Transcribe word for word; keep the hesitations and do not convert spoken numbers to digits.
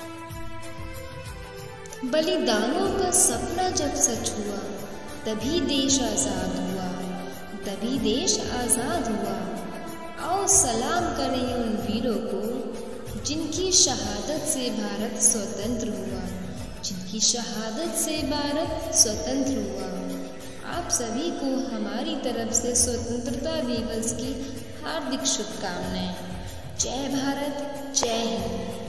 बलिदानों का सपना जब सच हुआ, तभी देश आजाद हुआ, तभी देश आजाद हुआ। आओ सलाम करें उन वीरों को, जिनकी शहादत से भारत स्वतंत्र हुआ, जिनकी शहादत से भारत स्वतंत्र हुआ। आप सभी को हमारी तरफ से स्वतंत्रता दिवस की हार्दिक शुभकामनाएं। जय भारत, जय हिंद।